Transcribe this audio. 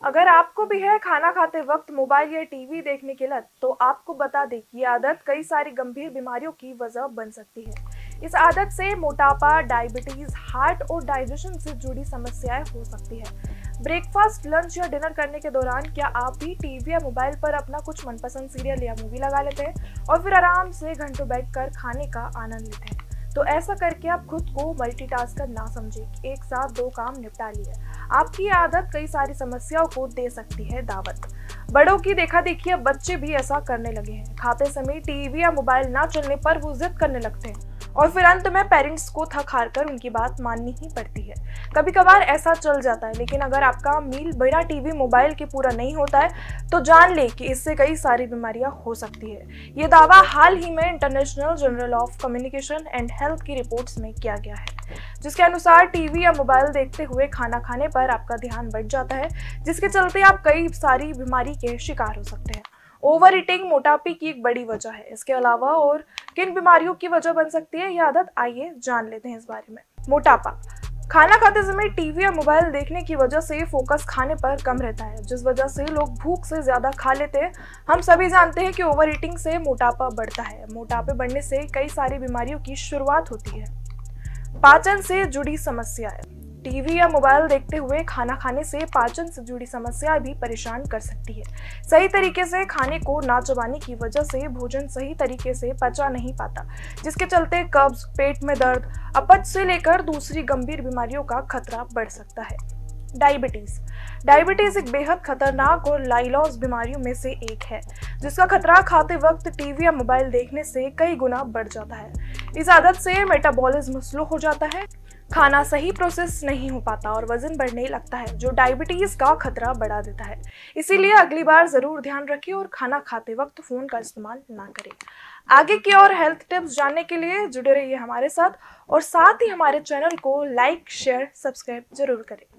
अगर आपको भी है खाना खाते वक्त मोबाइल या टीवी देखने की लत, तो आपको बता दें कि ये आदत कई सारी गंभीर बीमारियों की वजह बन सकती है। इस आदत से मोटापा, डायबिटीज, हार्ट और डाइजेशन से जुड़ी समस्याएं हो सकती है। ब्रेकफास्ट, लंच या डिनर करने के दौरान क्या आप भी टीवी या मोबाइल पर अपना कुछ मनपसंद सीरियल या मूवी लगा लेते हैं और फिर आराम से घंटों बैठकर खाने का आनंद लेते हैं? तो ऐसा करके आप खुद को मल्टीटास्कर ना समझें कि एक साथ दो काम निपटा लिए। आपकी ये आदत कई सारी समस्याओं को दे सकती है दावत। बड़ों की देखा देखी अब बच्चे भी ऐसा करने लगे हैं। खाते समय टीवी या मोबाइल ना चलने पर वो जिद करने लगते हैं और फिर अंत में पेरेंट्स को थक हार कर उनकी बात माननी ही पड़ती है। कभी कभार ऐसा चल जाता है, लेकिन अगर आपका मील बिना टीवी मोबाइल के पूरा नहीं होता है तो जान ले कि इससे कई सारी बीमारियां हो सकती है। ये दावा हाल ही में international journal of communication and health की रिपोर्ट्स में किया गया है, जिसके अनुसार टीवी या मोबाइल देखते हुए खाना खाने पर आपका ध्यान बढ़ जाता है, जिसके चलते आप कई सारी बीमारी के शिकार हो सकते हैं। ओवर ईटिंग मोटापे की एक बड़ी वजह है। इसके अलावा और किन बीमारियों की वजह बन सकती है यह आदत, आइए जान लेते हैं इस बारे में। मोटापा। खाना खाते समय टीवी या मोबाइल देखने की वजह से फोकस खाने पर कम रहता है, जिस वजह से लोग भूख से ज्यादा खा लेते हैं। हम सभी जानते हैं कि ओवर ईटिंग से मोटापा बढ़ता है। मोटापे बढ़ने से कई सारी बीमारियों की शुरुआत होती है। पाचन से जुड़ी समस्याएं। टीवी या मोबाइल देखते हुए खाना खाने से पाचन से जुड़ी समस्याएं भी परेशान कर सकती है। सही तरीके से खाने को ना चबाने की वजह से भोजन सही तरीके से पचा नहीं पाता, जिसके चलते कब्ज, पेट में दर्द, अपच से लेकर दूसरी गंभीर बीमारियों का खतरा बढ़ सकता है। डायबिटीज एक बेहद खतरनाक और लाइलॉज बीमारियों में से एक है, जिसका खतरा खाते वक्त टीवी या मोबाइल देखने से कई गुना बढ़ जाता है। इस आदत से मेटाबॉलिज्म स्लो हो जाता है, खाना सही प्रोसेस नहीं हो पाता और वजन बढ़ने लगता है, जो डायबिटीज का खतरा बढ़ा देता है। इसीलिए अगली बार जरूर ध्यान रखें और खाना खाते वक्त फोन का इस्तेमाल ना करें। आगे की और हेल्थ टिप्स जानने के लिए जुड़े रहिए हमारे साथ और साथ ही हमारे चैनल को लाइक, शेयर, सब्सक्राइब जरूर करें।